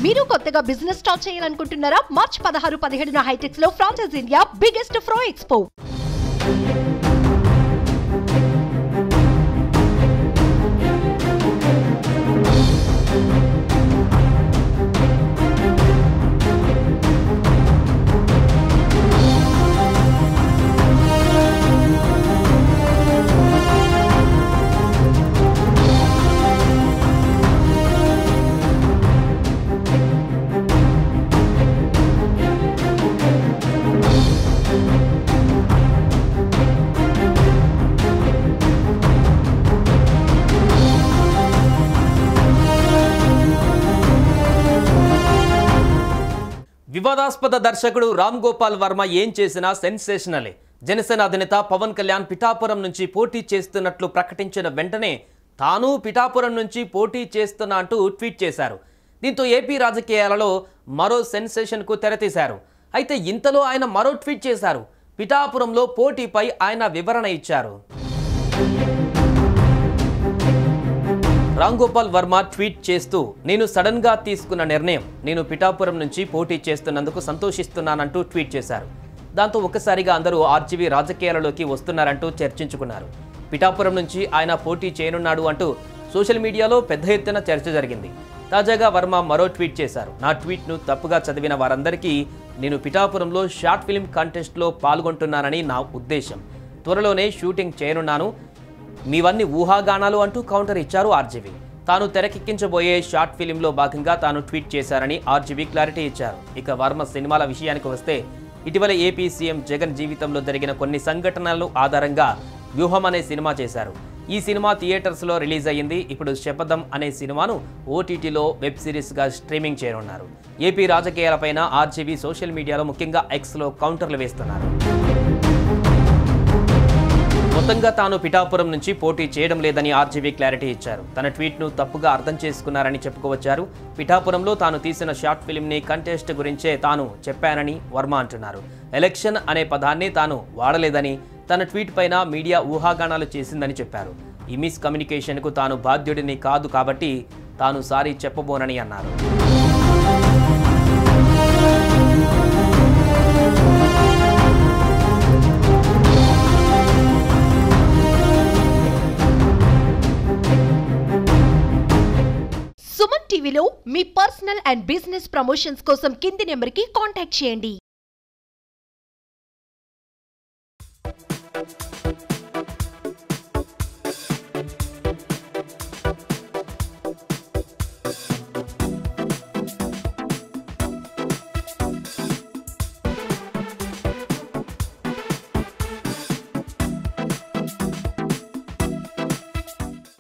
మీరు కొత్తగా business start చేయాలనుకుంటున్నారా? మార్చ్ 16-17 హైటెక్స్ లో ఫ్రాన్సెస్ ఇండియా బిగ్గెస్ట్ ఫ్రో ఎక్స్పో. వివాదాస్పద దర్శకుడు రామ్ గోపాల్ వర్మ ఏం చేసినా సెన్సేషనలే. జనసేన అధినేత పవన్ కళ్యాణ్ పిఠాపురం నుంచి పోటీ చేస్తున్నట్లు ప్రకటించిన వెంటనే తాను పిఠాపురం నుంచి పోటీ చేస్తున్నా అంటూ ట్వీట్ చేశారు. దీంతో ఏపీ రాజకీయాలలో మరో సెన్సేషన్కు తెరతీశారు. అయితే ఇంతలో ఆయన మరో ట్వీట్ చేశారు. పిఠాపురంలో పోటీపై ఆయన వివరణ ఇచ్చారు. రామ్ గోపాల్ వర్మ ట్వీట్ చేస్తూ, నేను సడన్ గా తీసుకున్న నిర్ణయం, నేను పిఠాపురం నుంచి పోటీ చేస్తున్నందుకు సంతోషిస్తున్నానంటూ ట్వీట్ చేశారు. దాంతో ఒక్కసారిగా అందరూ ఆర్జీవీ రాజకీయాలలోకి వస్తున్నారంటూ చర్చించుకున్నారు. పిఠాపురం నుంచి ఆయన పోటీ చేయనున్నాడు అంటూ సోషల్ మీడియాలో పెద్ద ఎత్తున చర్చ జరిగింది. తాజాగా వర్మ మరో ట్వీట్ చేశారు. నా ట్వీట్ను తప్పుగా చదివిన వారందరికీ నేను పిఠాపురంలో షార్ట్ ఫిల్మ్ కంటెస్ట్లో పాల్గొంటున్నానని నా ఉద్దేశం. త్వరలోనే షూటింగ్ చేయనున్నాను. మీవన్నీ ఊహాగానాలు అంటూ కౌంటర్ ఇచ్చారు ఆర్జీవీ. తాను తెరకెక్కించబోయే షార్ట్ ఫిలింలో భాగంగా తాను ట్వీట్ చేశారని ఆర్జీవీ క్లారిటీ ఇచ్చారు. ఇక వర్మ సినిమాల విషయానికి వస్తే, ఇటీవల ఏపీ సీఎం జగన్ జీవితంలో జరిగిన కొన్ని సంఘటనలను ఆధారంగా వ్యూహం అనే సినిమా చేశారు. ఈ సినిమా థియేటర్స్లో రిలీజ్ అయ్యింది. ఇప్పుడు శపథం అనే సినిమాను ఓటీటీలో వెబ్ సిరీస్గా స్ట్రీమింగ్ చేయనున్నారు. ఏపీ రాజకీయాలపైన ఆర్జీవీ సోషల్ మీడియాలో ముఖ్యంగా ఎక్స్లో కౌంటర్లు వేస్తున్నారు. మొత్తంగా తాను పిఠాపురం నుంచి పోటీ చేయడం లేదని ఆర్జీవీ క్లారిటీ ఇచ్చారు. తన ట్వీట్ను తప్పుగా అర్థం చేసుకున్నారని చెప్పుకోవచ్చారు. పిఠాపురంలో తాను తీసిన షార్ట్ ఫిల్మ్ని కంటెస్ట్ గురించే తాను చెప్పానని వర్మ అంటున్నారు. ఎలక్షన్ అనే పదాన్ని తాను వాడలేదని, తన ట్వీట్ పైన మీడియా ఊహాగానాలు చేసిందని చెప్పారు. ఈ మిస్ కమ్యూనికేషన్కు తాను బాధ్యుడిని కాదు కాబట్టి తాను సారీ చెప్పబోనని అన్నారు. సుమన్ టీవీలో మీ పర్సనల్ అండ్ బిజినెస్ ప్రమోషన్స్ కోసం కింది నెంబర్కి కాంటాక్ట్ చేయండి.